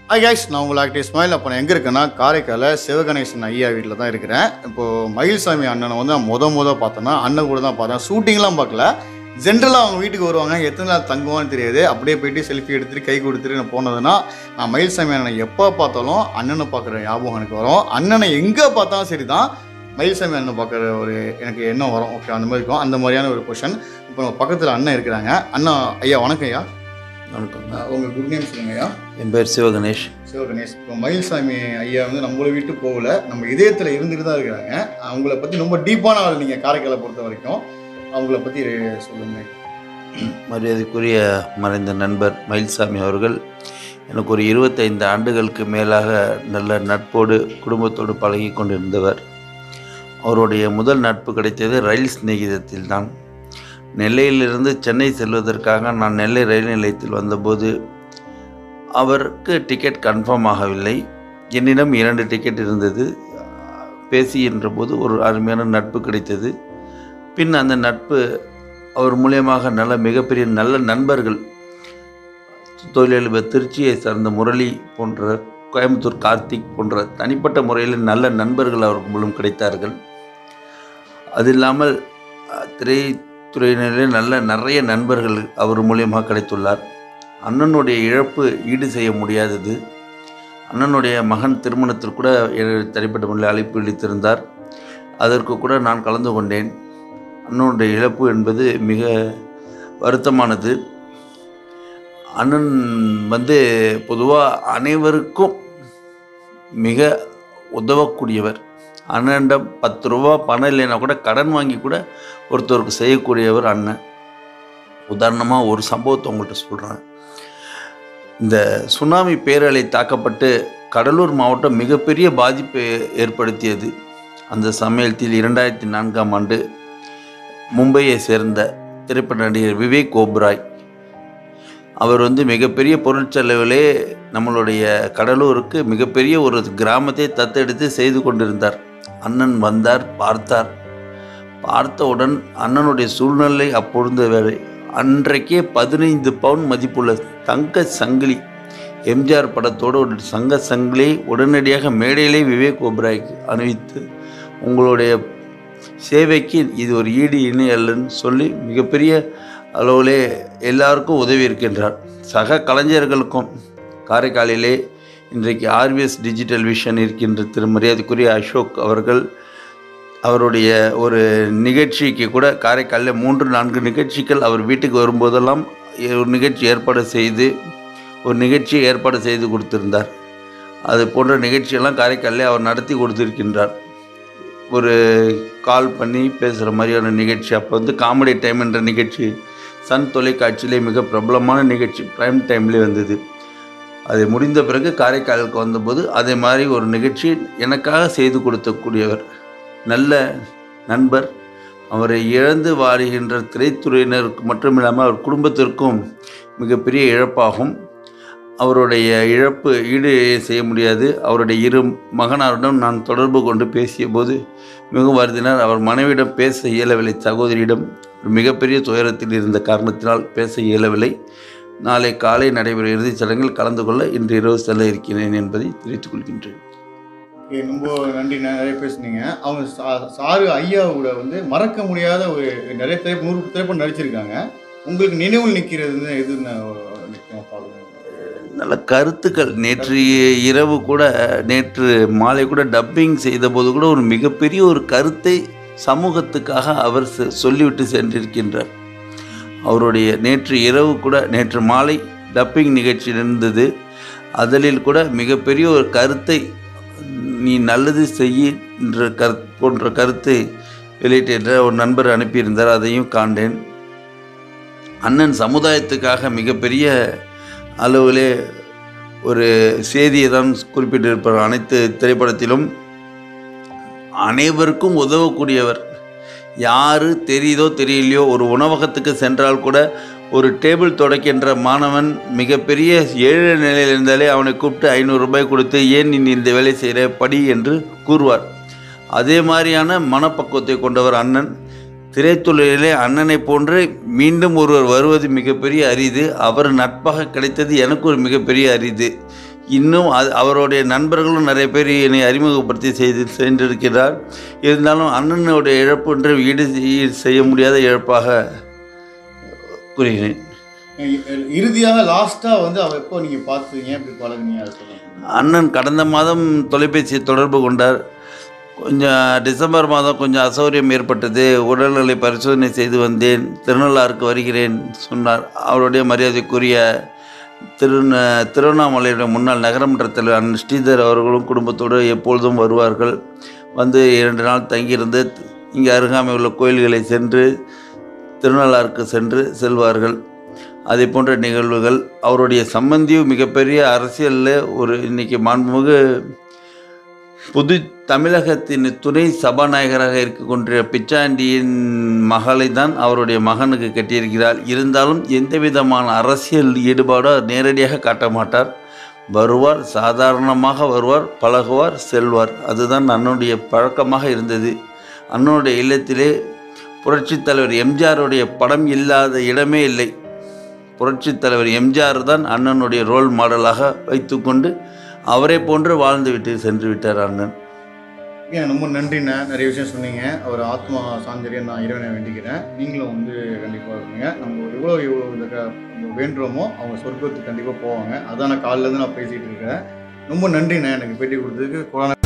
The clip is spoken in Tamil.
ஹாய் கைஸ், நான் உங்கள் ஆக்டிவ் ஸ்மைல். அப்போ நான் எங்கே இருக்கேன்னா காரைக்காலில் சிவகணேசன் ஐயா வீட்டில் தான் இருக்கிறேன். இப்போது மயில்சாமி அண்ணனை வந்து நான் பார்த்தேன்னா அண்ணன் கூட தான் பார்த்தேன். ஷூட்டிங்லாம் பார்க்கல, ஜென்ரலாக அவங்க வீட்டுக்கு வருவாங்க, எத்தனை நாள் தங்குவான்னு தெரியாது. அப்படியே போயிட்டு செல்ஃபி எடுத்துகிட்டு கை கொடுத்துட்டு நான் போனதுன்னா, நான் மயில்சாமி அண்ணனை எப்போ பார்த்தாலும் அண்ணனை பார்க்குற ஞாபகம் எனக்கு வரும். அண்ணனை எங்கே பார்த்தாலும் சரி தான் மயில்சாமி அண்ணனை பார்க்குற ஒரு எனக்கு எண்ணம் வரும். ஓகே, அந்த மாதிரி இருக்கும். அந்த மாதிரியான ஒரு கொஷன். இப்போ பக்கத்தில் அண்ணன் இருக்கிறாங்க. அண்ணா ஐயா வணக்கம் ஐயா. வணக்கம். உங்கள் குட் நேம் சொல்லுங்க ஐயா. என் பேர் சிவகணேஷ். சிவகணேஷ். இப்போ மயில்சாமி ஐயா வந்து நம்மளை விட்டு போகல, நம்ம இதயத்தில் இருந்துட்டு தான் இருக்கிறாங்க. அவங்கள பற்றி ரொம்ப டீப்பான ஆள் நீங்கள் காரைக்காலை பொறுத்த வரைக்கும். அவங்கள பற்றி சொல்லுங்கள். மரியாதைக்குரிய மறைந்த நண்பர் மயில்சாமி அவர்கள் எனக்கு ஒரு 25 ஆண்டுகளுக்கு மேலாக நல்ல நட்போடு குடும்பத்தோடு பழகி கொண்டிருந்தவர். அவருடைய முதல் நட்பு கிடைத்தது ரயில் சிநேகிதத்தில் தான். நெல்லையிலிருந்து சென்னை செல்வதற்காக நான் நெல்லை ரயில் நிலையத்தில் வந்தபோது அவருக்கு டிக்கெட் கன்ஃபார்ம் ஆகவில்லை. என்னிடம் 2 டிக்கெட் இருந்தது. பேசுகின்ற போது ஒரு அருமையான நட்பு கிடைத்தது. பின் அந்த நட்பு அவர் மூலியமாக மிகப்பெரிய நல்ல நண்பர்கள், தொழிலதிபர் திருச்சியை சார்ந்த முரளி போன்ற, கோயம்புத்தூர் கார்த்திக் போன்ற தனிப்பட்ட முறையில் நல்ல நண்பர்கள் அவருக்கு மூலம் கிடைத்தார்கள். அது இல்லாமல் திரைத்துறையினரில் நிறைய நண்பர்கள் அவர் மூலியமாக கிடைத்துள்ளார். அண்ணனுடைய இழப்பு ஈடு செய்ய முடியாதது. அண்ணனுடைய மகன் திருமணத்திற்கு கூட தனிப்பட்ட முறையில் அழைப்பு விடுத்திருந்தார். அதற்கு கூட நான் கலந்து கொண்டேன். அண்ணனுடைய இழப்பு என்பது மிக வருத்தமானது. அண்ணன் பொதுவாக அனைவருக்கும் மிக உதவக்கூடியவர். அண்ணனிடம் 10 ரூபா பணம் இல்லைன்னா கூட கடன் வாங்கி கூட ஒருத்தருக்கு செய்யக்கூடியவர் அண்ணன். உதாரணமாக ஒரு சம்பவத்தை உங்கள்கிட்ட சொல்கிறேன். இந்த சுனாமி பேரலை தாக்கப்பட்டு கடலூர் மாவட்டம் மிகப்பெரிய பாதிப்பை ஏற்படுத்தியது. அந்த சமயத்தில் 2004ஆம் ஆண்டு மும்பையை சேர்ந்த திரைப்பட நடிகர் விவேக் ஓப்ராய் அவர் மிகப்பெரிய பொருட்செலவிலே நம்மளுடைய கடலூருக்கு மிகப்பெரிய ஒரு கிராமத்தை தத்தெடுத்து செய்து கொண்டிருந்தார். அண்ணன் வந்தார், பார்த்தவுடன் அண்ணனுடைய சூழ்நிலை அப்பொழுது வேறு. அன்றைக்கே 15 பவுன் மதிப்புள்ள தங்க சங்கிலி, எம்ஜிஆர் படத்தோடு ஒரு தங்க சங்கிலியை உடனடியாக மேடையிலே விவேக் ஓப்ராய்க்கு அணிவித்து, உங்களுடைய சேவைக்கு இது ஒரு ஈடு இணை அல்லன்னு சொல்லி மிகப்பெரிய அளவிலே எல்லாருக்கும் உதவி இருக்கின்றார். சக கலைஞர்களுக்கும் காரைக்காலிலே இன்றைக்கு ஆர்விஎஸ் டிஜிட்டல் விஷன் இருக்கின்ற மரியாதைக்குரிய அசோக் அவர்கள் அவருடைய ஒரு நிகழ்ச்சிக்கு கூட காரைக்காலில் 3-4 நிகழ்ச்சிகள் அவர் வீட்டுக்கு வரும்போதெல்லாம் ஒரு நிகழ்ச்சியை ஏற்பாடு செய்து கொடுத்திருந்தார். அது போன்ற நிகழ்ச்சியெல்லாம் காரைக்காலில் அவர் நடத்தி கொடுத்திருக்கின்றார். ஒரு கால் பண்ணி பேசுகிற மாதிரியான நிகழ்ச்சி. அப்போ காமெடி டைம் என்ற நிகழ்ச்சி சன் தொலைக்காட்சியிலே மிக பிரபலமான நிகழ்ச்சி, ப்ரைம் டைம்லேயே வந்தது. அது முடிந்த பிறகு காரைக்காலுக்கு வந்தபோது அதே மாதிரி ஒரு நிகழ்ச்சி எனக்காக செய்து கொடுத்தக்கூடியவர், நல்ல நண்பர். அவரை இழந்து வாழுகின்ற திரைத்துறையினருக்கு மட்டுமில்லாமல் அவர் குடும்பத்திற்கும் மிகப்பெரிய இழப்பாகும். அவருடைய இழப்பு ஈடு செய்ய முடியாது. அவருடைய 2 மகனாரிடம் நான் தொடர்பு கொண்டு பேசிய போது மிகவும் வருந்தினார். அவர் மனைவியிடம் பேச இயலவில்லை. சகோதரியிடம் மிகப்பெரிய துயரத்தில் இருந்த காரணத்தினால் பேச இயலவில்லை. நாளை காலை நடைபெறும் இறுதிச் சடங்கில் கலந்து கொள்ள இன்று இரவு செல்ல இருக்கிறேன் என்பதை தெரிவித்துக் கொள்கின்றேன். ரொம்ப நன்றி. நிறைய பேசுனீங்க. அவங்க சாரு ஐயாவோட மறக்க முடியாத ஒரு நிறைய 100 திரைப்படம் நடிச்சிருக்காங்க. உங்களுக்கு நினைவில் நிற்கிறது எதுன்னு பார்க்கணும். நல்ல கருத்துக்கள். நேற்று மாலை கூட டப்பிங் செய்த போது கூட ஒரு மிகப்பெரிய ஒரு கருத்தை சமூகத்துக்காக அவர் சொல்லிவிட்டு சென்றிருக்கின்றார். அவருடைய நேற்று மாலை டப்பிங் நிகழ்ச்சி இருந்தது. அதில் கூட மிகப்பெரிய ஒரு கருத்தை, நீ நல்லது செய்ய போன்ற கருத்தை வெளியிட்ட ஒரு நண்பர் அனுப்பியிருந்தார். அதையும் காண்டேன். அண்ணன் சமுதாயத்துக்காக மிகப்பெரிய அளவிலே ஒரு செய்தியை தான் குறிப்பிட்டிருப்பார். அனைத்து திரைப்படத்திலும் அனைவருக்கும் உதவக்கூடியவர். யார் தெரியுதோ தெரியலையோ ஒரு உணவகத்துக்கு சென்றால் கூட ஒரு டேபிள் துடைக்கின்ற மாணவன் மிகப்பெரிய ஏழை நிலையில் இருந்தாலே அவனை கூப்பிட்டு 500 ரூபாய் கொடுத்து, ஏன் நீ இந்த வேலை செய்கிற படி என்று கூறுவார். அதே மாதிரியான மனப்பக்குவத்தை கொண்டவர் அண்ணன். திரைத்துறையிலே அண்ணனை போன்று மீண்டும் ஒருவர் வருவது மிகப்பெரிய அரிது. அவர் நட்பாக கிடைத்தது எனக்கு ஒரு மிகப்பெரிய அரிது. இன்னும் அவருடைய நண்பர்களும் நிறைய பேர் என்னை அறிமுகப்படுத்தி சென்றிருக்கிறார். இருந்தாலும் அண்ணனுடைய இழப்பு என்று ஈடு செய்ய முடியாத இழப்பாக கூறுகிறேன். இறுதியாக லாஸ்ட்டாக வந்து அவர் எப்போ நீங்கள் பார்த்துவீங்க, எப்படி பழகுனீங்க அதை சொல்லுங்கள். அண்ணன் கடந்த மாதம் தொலைபேசி தொடர்பு கொண்டார். கொஞ்சம் டிசம்பர் மாதம் கொஞ்சம் அசௌகரியம் ஏற்பட்டது. உடல்நிலை பரிசோதனை செய்து வந்தேன், திருநள்ளாருக்கு வருகிறேன் சொன்னார். அவருடைய மரியாதைக்குரிய திருவண்ணாமலையுடைய முன்னாள் நகரமன்ற தலைவர் அண்ணன் ஸ்ரீதர் அவர்களும் குடும்பத்தோடு எப்பொழுதும் வருவார்கள். வந்து 2 நாள் தங்கியிருந்து இங்கே அருகாமை உள்ள கோயில்களை சென்று திருநள்ளாருக்கு செல்வார்கள். அதே போன்ற நிகழ்வுகள். அவருடைய சம்பந்தியும் மிகப்பெரிய அரசியலில் இன்றைக்கி மாண்புமிகு புது தமிழகத்தின் துணை சபாநாயகராக இருக்கக்கூடிய பிச்சாண்டியின் மகளை தான் அவருடைய மகனுக்கு கட்டியிருக்கிறார். இருந்தாலும் எந்த விதமான அரசியல் ஈடுபாடோ நேரடியாக காட்ட மாட்டார். வருவார், சாதாரணமாக வருவார், பழகுவார், செல்வார். அதுதான் அண்ணனுடைய பழக்கமாக இருந்தது. அண்ணனுடைய இல்லத்திலே புரட்சித் தலைவர் எம்ஜிஆருடைய படம் இல்லாத இடமே இல்லை. புரட்சித் தலைவர் எம்ஜிஆர் தான் அண்ணனுடைய ரோல் மாடலாக வைத்துக்கொண்டு அவரை போன்று வாழ்ந்து விட்டு சென்று விட்டார் அண்ணன். ஏன் ரொம்ப நன்றிண்ணே, நிறைய விஷயம் சொன்னீங்க. அவர் ஆத்மா சாந்திரியம் நான் இறைவனை வேண்டிக்கிறேன். நீங்களும் வந்து கண்டிப்பாக இருப்பீங்க. நம்ம எவ்வளோ இந்த வேண்டுறோமோ அவங்க சொர்க்கத்துக்கு கண்டிப்பாக போவாங்க. அதான் நான் காலையிலேருந்து நான் பேசிகிட்டு இருக்கேன். ரொம்ப நன்றிண்ணே எனக்கு பேட்டி கொடுத்ததுக்கு.